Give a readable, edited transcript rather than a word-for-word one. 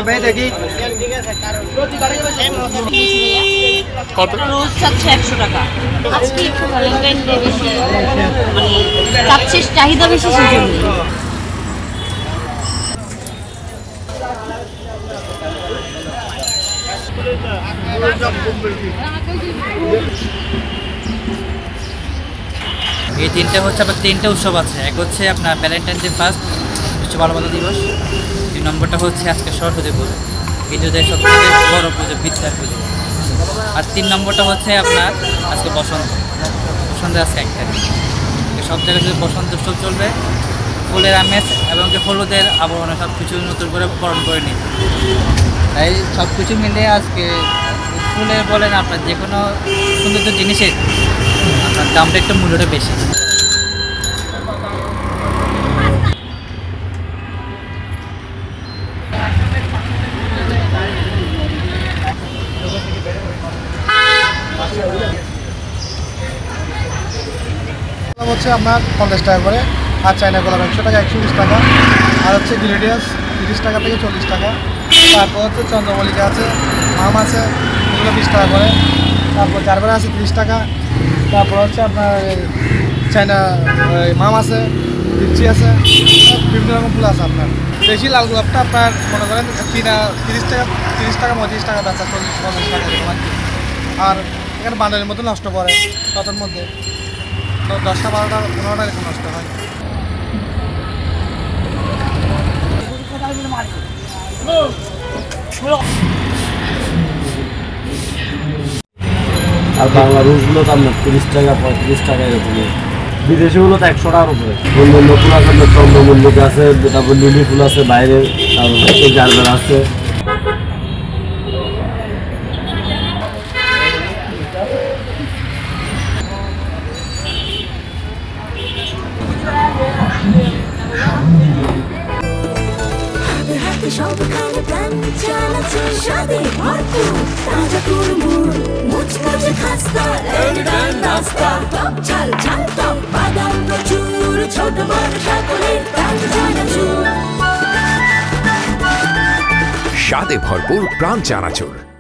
দেখি কত রোজ চাচ্ছে 100 টাকা। আজকে একটু ভ্যালেন্টাইন ডে বেশি মানে চাচ্ছে, চাহিদা বেশি সেজন্য। এই তিনটা হচ্ছে আপনার তিনটা উৎসব আছে। এক হচ্ছে আপনার ভ্যালেন্টাইন ডে ফার্স্ট, বিশ্ব বাল্যবাধা দিবস। 2 নম্বরটা হচ্ছে আজকে সরস্বতী পুজো, হিন্দুদের সব থেকে বড় পুজো, বিদ্যার পুজো। আর 3 নম্বরটা হচ্ছে আপনার আজকে বসন্ত। বসন্ত আজকে 1 তারিখ। সব জায়গায় যদি বসন্ত উৎসব চলবে, ফুলের আমেজ এবং হলুদের আবরণে সব কিছু নতুন করে বরণ করে নিই। তাই সব কিছু মিলে আজকে ফুলের বলেন আপনার যে কোনো সৌন্দর্য জিনিসের আপনার দামটা একটু মূল্যটা বেশি। হচ্ছে আপনার 50 টাকা করে, আর চায়না গোলাপ 100 টাকা, 120 টাকা, আর হচ্ছে গ্রেডিয়াস 30 টাকা থেকে 40 টাকা। তারপর হচ্ছে চন্দ্রমল্লিকা আছে, আম আছে, এগুলো 20 টাকা করে। তারপর জারবেরা আছে 30 টাকা। তারপর হচ্ছে আপনার চায়না মাম আছে, লিচি আছে, বিভিন্ন রকম ফুল আছে। আপনার বেশি লাল গোলাপটা আপনার মনে করেন 30 টাকা 35 টাকা বেচা, 40-50 টাকা এরকম আর কি। আর এখানে বান্ডারের মধ্যে নষ্ট করে, ততর মধ্যে 10টা 12টা 15টা এরকম নষ্ট হয়। আর বাংলা রোজগুলো তো আপনার 30 টাকা 35 টাকা এরকম। বিদেশি হলো তো 100 টাকার উপরে। অন্যান্য ফুল আছে, আপনার চন্দ্রমল্লিকা আছে, তারপর লিলি ফুল আছে বাইরে, তারপর জারবেরা আছে। সবখানে প্ল্যান চালাচ্ছে, স্বাদে ভরপুর তাজা কুড়মুড়, মুচমুচে খাস্তা, এলিগান নাস্তা, টক ঝাল ঝাল টক, বাদাম প্রচুর, ছোট বড় সকলের প্রাণ চানাচুর। স্বাদে ভরপুর প্রাণ চানাচুর।